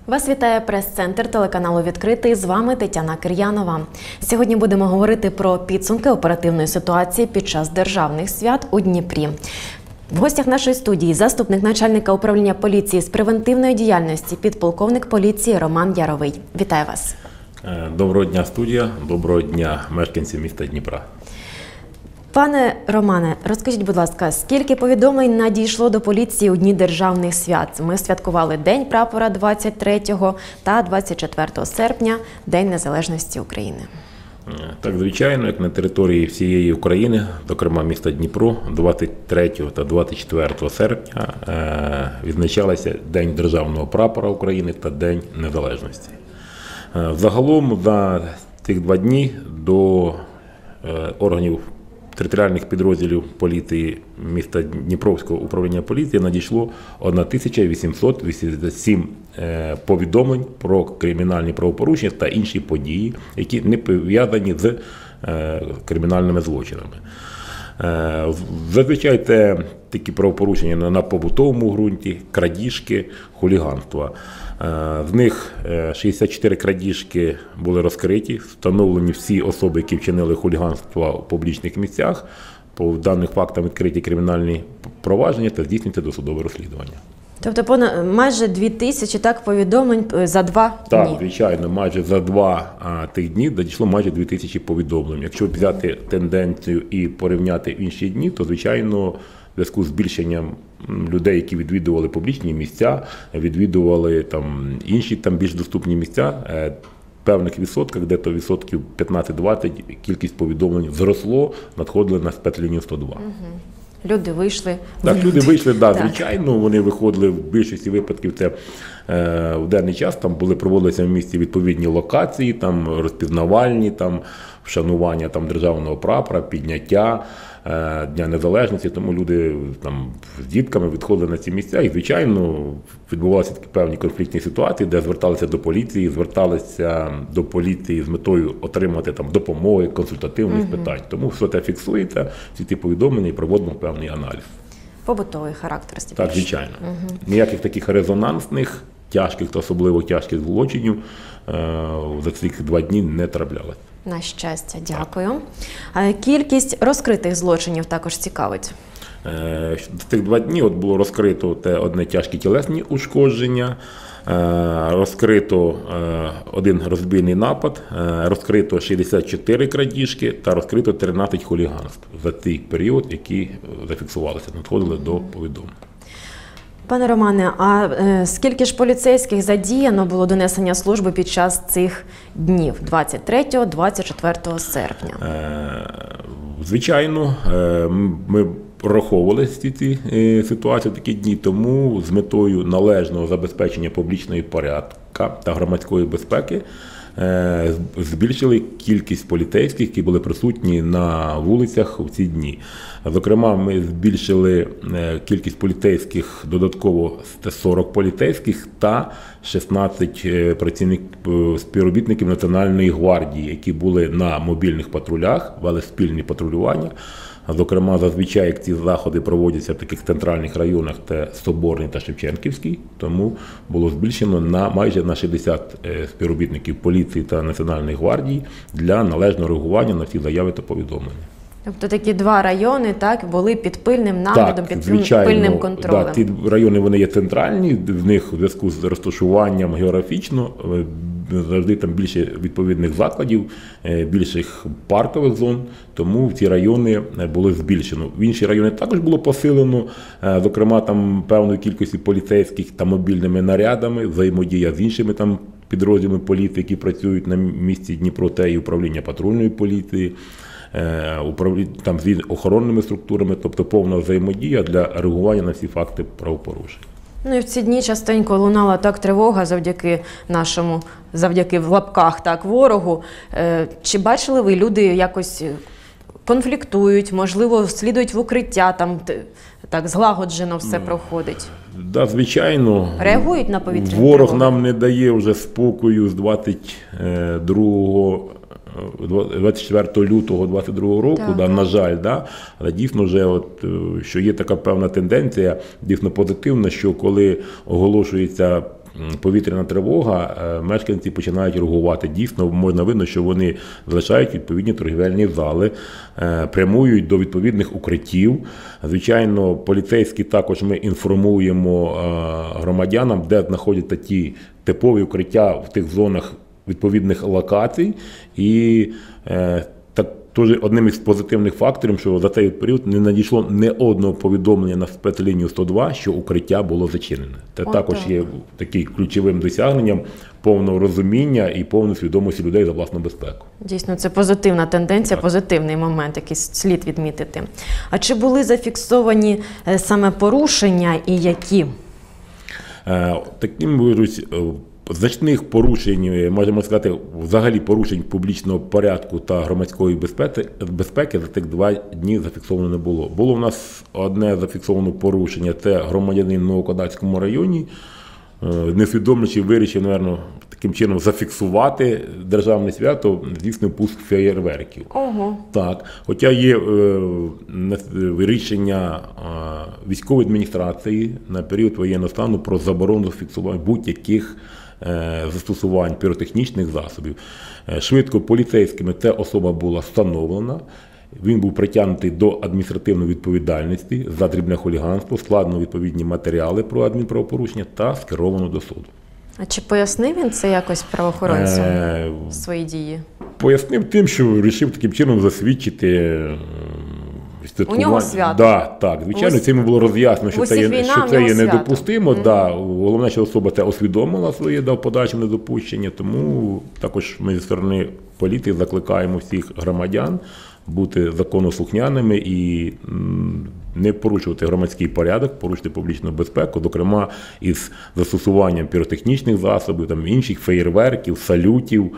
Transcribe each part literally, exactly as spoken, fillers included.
Вас вітає прес-центр телеканалу «Відкритий». З вами Тетяна Кир'янова. Сьогодні будемо говорити про підсумки оперативної ситуації під час державних свят у Дніпрі. В гостях нашої студії заступник начальника управління поліції з превентивної діяльності, підполковник поліції Роман Яровий. Вітаю вас. Доброго дня, студія. Доброго дня, мешканці міста Дніпра. Пане Романе, розкажіть, будь ласка, скільки повідомлень надійшло до поліції у дні державних свят? Ми святкували День прапора двадцять третього та двадцять четвертого серпня, День Незалежності України. Так, звичайно, як на території всієї України, зокрема міста Дніпро, двадцять третього та двадцять четвертого серпня відзначалися День Державного прапора України та День Незалежності. Загалом за цих два дні до органів територіальних підрозділів поліції міста Дніпровського управління поліції надійшло тисяча вісімсот вісімдесят сім повідомлень про кримінальні правопорушення та інші події, які не пов'язані з кримінальними злочинами. Зазвичай це такі правопорушення на побутовому ґрунті, крадіжки, хуліганства. З них шістдесят чотири крадіжки були розкриті, встановлені всі особи, які вчинили хуліганство у публічних місцях. По даних фактам відкриті кримінальні провадження та здійснюється досудове розслідування. Тобто понад майже дві тисячі так повідомлень за два так, дні? Так, звичайно, майже за два а, тих дні надійшло майже дві тисячі повідомлень. Якщо взяти тенденцію і порівняти інші дні, то, звичайно, в зв'язку з збільшенням людей, які відвідували публічні місця, відвідували там інші там більш доступні місця, в певних відсотках, де-то відсотків п'ятнадцять-двадцять, кількість повідомлень зросло, надходили на спецлінію сто два. Угу. Люди вийшли. Так, люди вийшли, да, так, звичайно, вони виходили в більшості випадків, це е, в денний час, там були, проводилися в місті відповідні локації, там розпізнавальні, там вшанування там державного прапора, підняття е, Дня Незалежності, тому люди там з дітками відходили на ці місця і, звичайно, відбувалися такі певні конфліктні ситуації, де зверталися до поліції, зверталися до поліції з метою отримати там допомоги, консультативних угу. питань. Тому все це фіксується, всі ті повідомлення і проводимо певний аналіз. Побутовий характер. Так, звичайно. Угу. Ніяких таких резонансних, тяжких та особливо тяжких злочинів е, за ці два дні не траплялося. На щастя, дякую. А кількість розкритих злочинів також цікавить. Е, за цих два дні от було розкрито те одне тяжкі тілесні ушкодження, е, розкрито е, один розбійний напад, е, розкрито шістдесят чотири крадіжки та розкрито тринадцять хуліганств за цей період, які зафіксувалися, надходили до повідомлень. Пане Романе, а е, скільки ж поліцейських задіяно було до несення служби під час цих днів двадцять третього - двадцять четвертого серпня? Е, звичайно, е, ми прораховували ці, ці е, ситуації в такі дні, тому з метою належного забезпечення публічної порядку та громадської безпеки е, збільшили кількість поліцейських, які були присутні на вулицях у ці дні. Зокрема, ми збільшили кількість поліцейських додатково сорок поліцейських та шістнадцять працівників співробітників Національної гвардії, які були на мобільних патрулях, вели спільні патрулювання. Зокрема, зазвичай, як ці заходи проводяться в таких центральних районах, це Соборний та Шевченківський, тому було збільшено на майже на шістдесят співробітників поліції та Національної гвардії для належного реагування на всі заяви та повідомлення. Тобто такі два райони так, були під пильним наглядом, під звичайно, пильним контролем. Так, ці райони вони є центральні, в них у зв'язку з розташуванням географічно завжди там більше відповідних закладів, більших паркових зон, тому в ці райони було збільшено. В інші райони також було посилено, зокрема там певною кількістю поліцейських та мобільними нарядами, взаємодія з іншими там підрозділами поліції, які працюють на місці Дніпро, та і управління патрульної поліції, там з охоронними структурами, тобто повна взаємодія для реагування на всі факти правопорушень. Ну і в ці дні частенько лунала так тривога завдяки нашому, завдяки в лапках так ворогу. Чи бачили ви, люди якось конфліктують, можливо, слідують в укриття, там так злагоджено все проходить? Да, звичайно. Реагують на повітряні Ворог тривоги? нам не дає вже спокою з двадцять другого двадцять четвертого лютого двадцять другого року, так, да, так. на жаль, да, але дійсно вже от, що є така певна тенденція, дійсно позитивна, що коли оголошується повітряна тривога, мешканці починають реагувати. Дійсно, можна видно, що вони залишають відповідні торгівельні зали, прямують до відповідних укриттів. Звичайно, поліцейські також ми інформуємо громадянам, де знаходяться ті типові укриття в тих зонах відповідних локацій. І так, теж одним із позитивних факторів, що за цей період не надійшло не одного повідомлення на спецлінію сто два, що укриття було зачинене. Це О, також так. є таким ключовим досягненням повного розуміння і повної свідомості людей за власну безпеку. Дійсно, це позитивна тенденція, Так. позитивний момент, який слід відмітити. А чи були зафіксовані е, саме порушення і які? Е, Таким вирусь, значних порушень, можемо сказати, взагалі порушень публічного порядку та громадської безпеки, безпеки за цих два дні зафіксовано не було. Було в нас одне зафіксоване порушення, це громадянин в Новокодацькому районі, е, несвідомлячи вирішив, мабуть, таким чином зафіксувати державне свято, здійснив пуск феєрверків. Ого. Так, хоча є е, рішення е, військової адміністрації на період воєнного стану про заборону фіксування будь-яких е, застосувань піротехнічних засобів. Е, швидко поліцейськими ця особа була встановлена. Він був притягнутий до адміністративної відповідальності за дрібне хуліганство, складено відповідні матеріали про адмінправопорушення та скеровано до суду. А чи пояснив він це якось правоохоронцям, Е, свої дії? Пояснив тим, що вирішив таким чином засвідчити е, У нього свято. Да, так, звичайно, Ус- цим було роз'яснено, що у це всіх є, війна, що в це нього є свято. недопустимо. Мгм. Да, головне, що особа це усвідомила своє да, в подальшому недопущення, тому також ми зі сторони поліції закликаємо всіх громадян бути законослухняними і м, не порушувати громадський порядок, порушити публічну безпеку, зокрема із застосуванням піротехнічних засобів, там, інших феєрверків, салютів,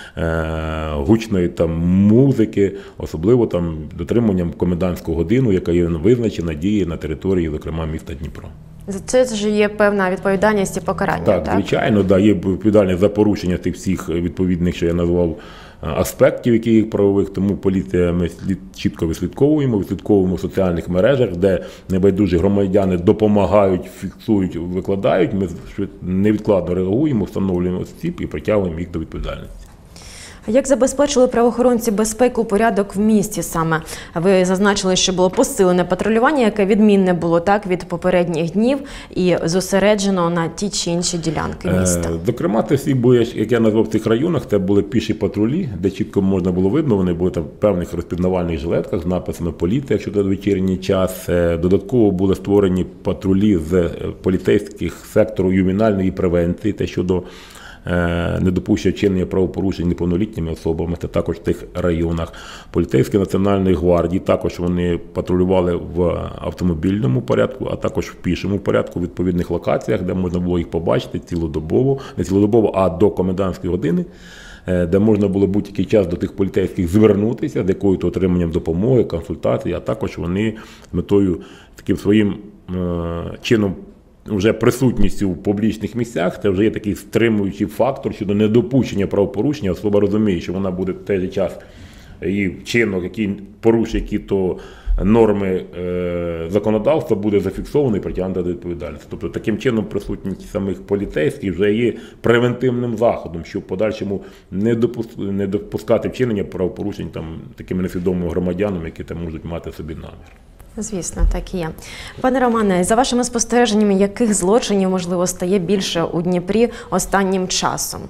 е, гучної там, музики, особливо там, дотриманням комендантського годину, яка є визначена, діє на території, зокрема, міста Дніпро. За це ж є певна відповідальність і покарання, Так, так? звичайно, да, є відповідальність за порушення тих всіх відповідних, що я назвав, аспектів, які є правових, тому поліція ми слід, чітко вислідковуємо, вислідковуємо в соціальних мережах, де небайдужі громадяни допомагають, фіксують, викладають, ми невідкладно реагуємо, встановлюємо осіб і притягуємо їх до відповідальності. А як забезпечили правоохоронці безпеку, порядок в місті саме? Ви зазначили, що було посилене патрулювання, яке відмінне було так від попередніх днів і зосереджено на ті чи інші ділянки міста. Е, Зокрема, це всі були, як я назвав в цих районах, це були піші патрулі, де чітко можна було видно, вони були там в певних розпізнавальних жилетках з написами «Поліція», якщо це вечірній час. Е, Додатково були створені патрулі з е, поліцейських сектору ювенальної превенції, те щодо недопущення вчинення правопорушень неповнолітніми особами, це також в тих районах. Поліцейські Національної гвардії, також вони патрулювали в автомобільному порядку, а також в пішому порядку в відповідних локаціях, де можна було їх побачити цілодобово, не цілодобово, а до комендантської години, де можна було будь-який час до тих поліцейських звернутися, з якою-то отриманням допомоги, консультації, а також вони з метою таким своїм е, чином вже присутністю в публічних місцях, це вже є такий стримуючий фактор щодо недопущення правопорушення. Особа розуміє, що вона буде в той же час її вчинок, який порушує які-то норми е, законодавства, буде зафіксований і притягнутий до відповідальності. Тобто таким чином присутність самих поліцейських вже є превентивним заходом, щоб в подальшому не, допуск... не допускати вчинення правопорушень там, такими несвідомими громадянами, які там можуть мати собі намір. Звісно, так і є. Пане Романе, за вашими спостереженнями, яких злочинів, можливо, стає більше у Дніпрі останнім часом?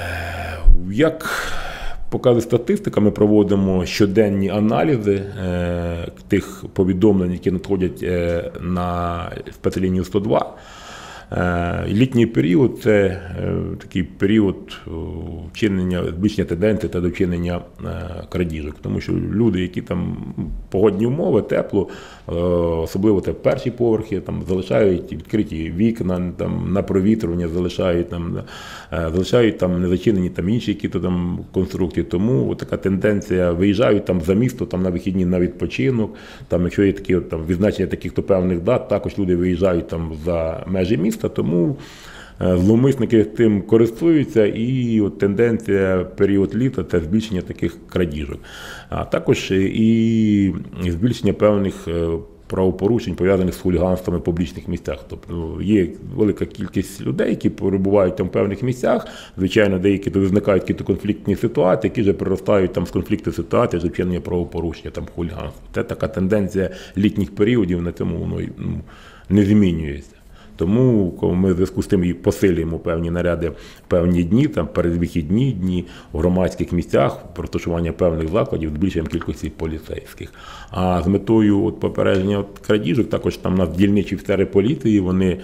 Як показує статистика, ми проводимо щоденні аналізи е, тих повідомлень, які надходять е, на спецлінію сто два. Е, літній період – це е, такий період вчинення, збільшення тенденцій та до вчинення е, крадіжок. Тому що люди, які там погодні умови, тепло, е, особливо це перші поверхи, там залишають відкриті вікна, там на провітрювання залишають там, е, залишають там незачинені там інші які-то там конструкції. Тому така тенденція, виїжджають там за місто, там на вихідні на відпочинок, там якщо є такі там відзначення таких-то певних дат, також люди виїжджають там за межі міста. Тому зловмисники тим користуються, і от тенденція період літа – це збільшення таких крадіжок. А також і збільшення певних правопорушень, пов'язаних з хуліганствами в публічних місцях. Тобто є велика кількість людей, які перебувають там в певних місцях. Звичайно, деякі то виникають якісь конфліктні ситуації, які вже переростають там з конфлікту ситуації, з вчинення правопорушення, там хуліганства. Це така тенденція літніх періодів, на цьому воно ну, не змінюється. Тому, коли ми в зв'язку з тим і посилюємо певні наряди в певні дні, там передвихідні дні в громадських місцях, розташування певних закладів, збільшуємо кількості поліцейських. А з метою от, попередження от, крадіжок, також там у нас дільничі офіцери поліції, вони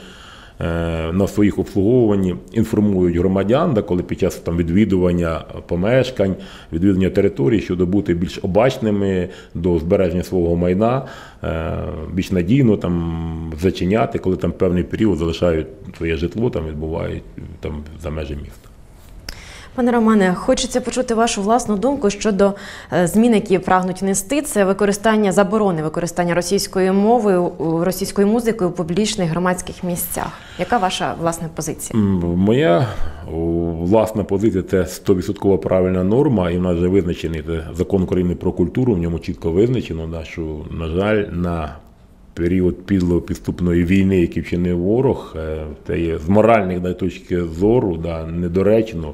е, на своїх обслуговуванні інформують громадян, да, коли під час там, відвідування помешкань, відвідування територій, щодо бути більш обачними до збереження свого майна, більш надійно там зачиняти, коли там певний період залишають своє житло, там відбувають там за межі міста. Пане Романе, хочеться почути вашу власну думку щодо змін, які прагнуть внести. Це використання, заборони використання російської мови, російської музики у публічних громадських місцях. Яка ваша власна позиція? Моя власна позиція – це сто відсотків правильна норма, і в нас вже визначений закон України про культуру, в ньому чітко визначено, що, на жаль, на період підлої підступної війни, який вчинив ворог, це є з моральних точки зору да, недоречно,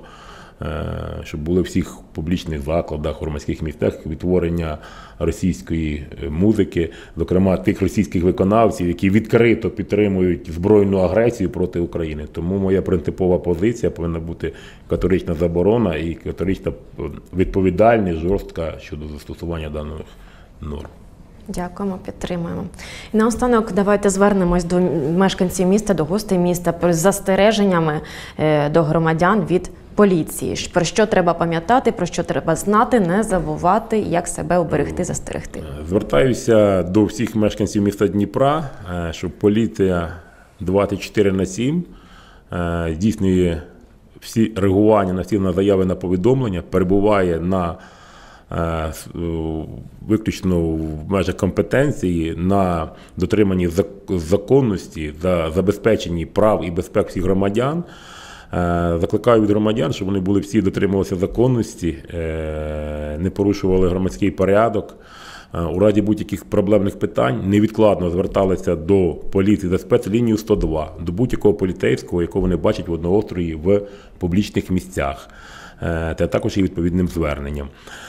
щоб були в всіх публічних закладах, громадських місцях відтворення російської музики, зокрема тих російських виконавців, які відкрито підтримують збройну агресію проти України. Тому моя принципова позиція повинна бути категорична заборона і категорична відповідальність жорстка щодо застосування даних норм. Дякуємо, підтримуємо. І наостанок давайте звернемось до мешканців міста, до гостей міста з застереженнями до громадян від поліції. Про що треба пам'ятати, про що треба знати, не забувати, як себе уберегти, застерегти. Звертаюся до всіх мешканців міста Дніпра, що поліція двадцять чотири на сім здійснює всі реагування на всі на заяви, на повідомлення, перебуває на виключно в межах компетенції на дотриманні законності, за забезпеченні прав і безпек всіх громадян. Закликаю від громадян, щоб вони були всі дотримувалися законності, не порушували громадський порядок. У разі будь-яких проблемних питань невідкладно зверталися до поліції за спецлінію сто два, до будь-якого поліцейського, якого вони бачать в одноострої в публічних місцях. Це також є відповідним зверненням.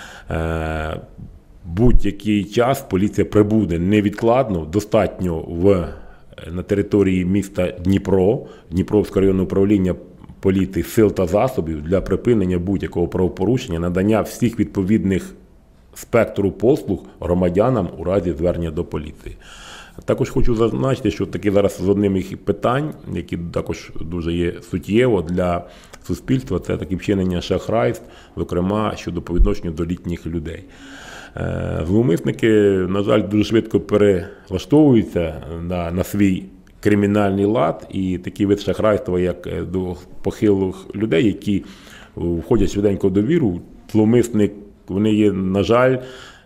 Будь-який час поліція прибуде невідкладно, достатньо в, на території міста Дніпро, Дніпровського районного управління поліції сил та засобів для припинення будь-якого правопорушення, надання всіх відповідних спектру послуг громадянам у разі звернення до поліції. Також хочу зазначити, що таки зараз з одним із питань, які також дуже є суттєво для суспільства, це таке вчинення шахрайств, зокрема щодо по відношенню до літніх людей. Зловмисники, на жаль, дуже швидко перелаштовуються на, на свій кримінальний лад, і такі вид шахрайства, як до похилих людей, які входять швиденько в довіру, зловмисник, вони є, на жаль,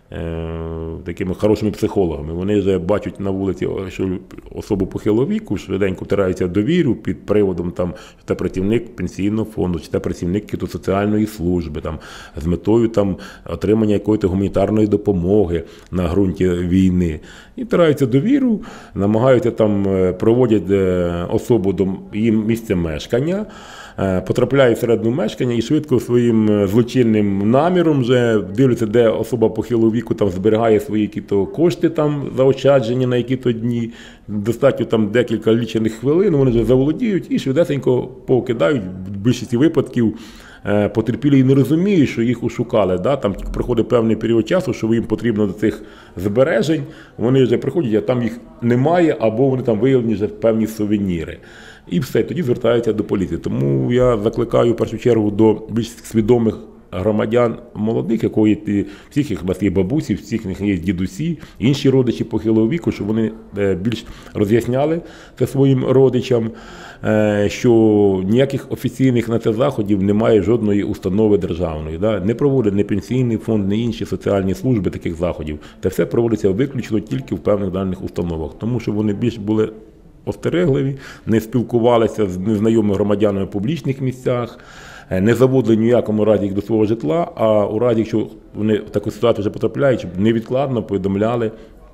такими хорошими психологами. Вони вже бачать на вулиці, що особу похилого віку швиденько втираються в довіру під приводом, там, що це працівник пенсійного фонду, чи це працівник соціальної служби, там, з метою там, отримання якоїсь гуманітарної допомоги на ґрунті війни. І втираються в довіру, намагаються там проводять особу до її місця мешкання, потрапляють всередину мешкання і швидко своїм злочинним наміром вже дивляться, де особа похилого віку там зберігає свої якісь кошти там заощаджені на які-то дні. Достатньо там декілька лічених хвилин, вони вже заволодіють і швидесенько покидають. В більшості випадків потерпілі і не розуміють, що їх ошукали. Да? Там проходить певний період часу, що їм потрібно до цих збережень, вони вже приходять, а там їх немає, або вони там виявлені вже певні сувеніри. І все, тоді звертаються до поліції. Тому я закликаю в першу чергу до більш свідомих громадян молодих, якої всіх їх є бабусі, всіх їх є дідусі, інші родичі похилого віку, щоб вони більш роз'ясняли це своїм родичам, що ніяких офіційних на це заходів немає жодної установи державної. Да? Не проводить ні пенсійний фонд, ні інші соціальні служби таких заходів. Це все проводиться виключно тільки в певних даних установах, тому що вони більш були остерегливі, не спілкувалися з незнайомими громадянами в публічних місцях, не заводили ніякому разі їх до свого житла, а у разі, якщо вони в таку ситуацію вже потрапляють, щоб невідкладно повідомляли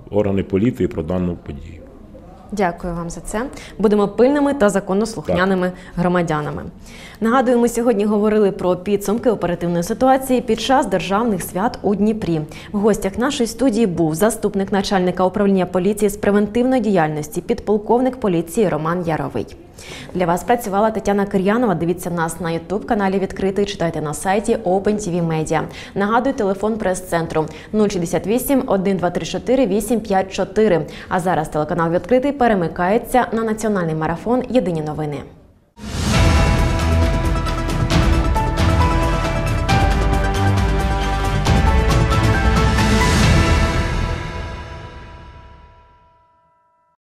органи поліції про дану подію. Дякую вам за це. Будемо пильними та законослухняними громадянами. Нагадую, ми сьогодні говорили про підсумки оперативної ситуації під час державних свят у Дніпрі. В гостях нашої студії був заступник начальника управління поліції з превентивної діяльності, підполковник поліції Роман Яровий. Для вас працювала Тетяна Кир'янова. Дивіться нас на ютуб-каналі «Відкритий», читайте на сайті Open ті ві Media. Нагадую, телефон прес-центру нуль шістдесят вісім, один два три чотири, вісім п'ять чотири. А зараз телеканал «Відкритий» перемикається на національний марафон «Єдині новини».